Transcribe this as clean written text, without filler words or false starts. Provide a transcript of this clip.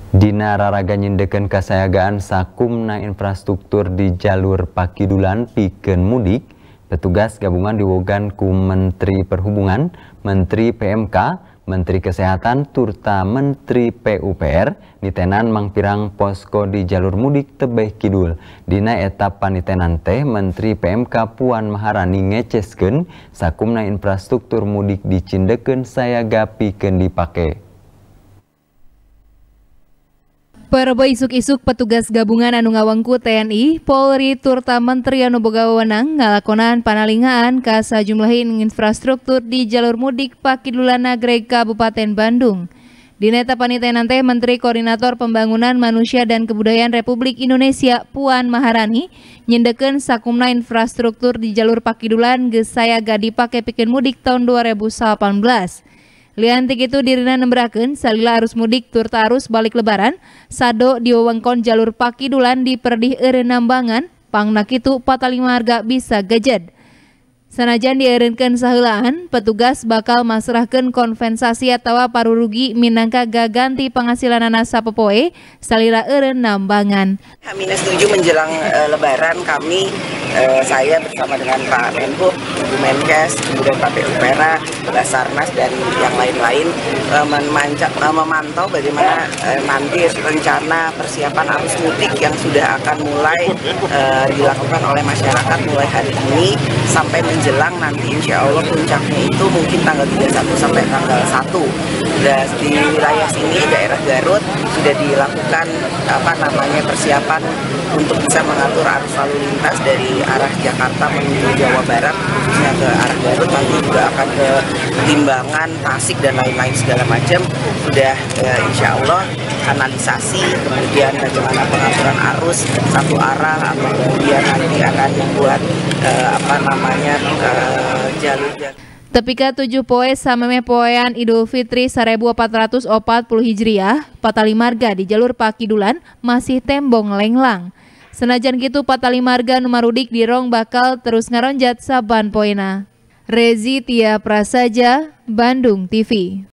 Dina raraga nyindekeun kasayagaan sakumna infrastruktur di jalur Pakidulan pikeun mudik, petugas gabungan diwogan ku Menteri Perhubungan, Menteri PMK, Menteri Kesehatan, turta Menteri PUPR nitenan mangpirang posko di jalur mudik Tebeh Kidul. Dina etap panitenan teh Menteri PMK Puan Maharani ngeceskeun sakumna infrastruktur mudik dicindekeun sayaga pikeun dipake. Perbo isuk-isuk petugas gabungan anu ngawangku TNI, Polri, turta Menteri anu boga wewenang ngalakonan panalingaan ka sajumlah infrastruktur di jalur mudik Pakidulan Nagreg Kabupaten Bandung. Dina eta panitenan teh Menteri Koordinator Pembangunan Manusia dan Kebudayaan Republik Indonesia Puan Maharani nyindekeun sakumna infrastruktur di jalur Pakidulan geus sayaga dipake pikeun mudik tahun 2018. Liantik itu dirina nemberakeun salila arus mudik turta arus balik lebaran sado di wewengkon jalur Pakidulan di Perdih eureun Nambangan pangna kitu patalimarga bisa gejed. Sanajan dieureunkeun saheulaan, petugas bakal masrahkeun kompensasi atawa parurugi minangka gaganti penghasilanana sapopoe salila eureun Nambangan. H-7 menjelang lebaran kami saya bersama dengan Pak Menhub, Ibu Menkes, kemudian Pak PUPR, Basarnas dan yang lain-lain memantau bagaimana nanti rencana persiapan arus mudik yang sudah akan mulai dilakukan oleh masyarakat mulai hari ini sampai menjelang nanti insya Allah puncaknya itu mungkin tanggal 31 sampai tanggal 1. Dan di wilayah sini daerah Garut sudah dilakukan persiapan untuk bisa mengatur arus lalu lintas dari arah Jakarta menuju Jawa Barat khususnya ke arah Garut, nanti juga akan ke Limbangan, Tasik dan lain-lain segala macam sudah insya Allah kanalisasi, kemudian bagaimana pengaturan arus satu arah atau kemudian nanti akan dibuat jalur. Tepika 7 poe sameme poean Idul Fitri 1440 Hijriah, patalimarga di jalur Pakidulan masih tembong lenglang. Senajan gitu patalimarga nu marudik di rong bakal terus ngaronjat saban poena. Rezi Tia Prasaja, Bandung TV.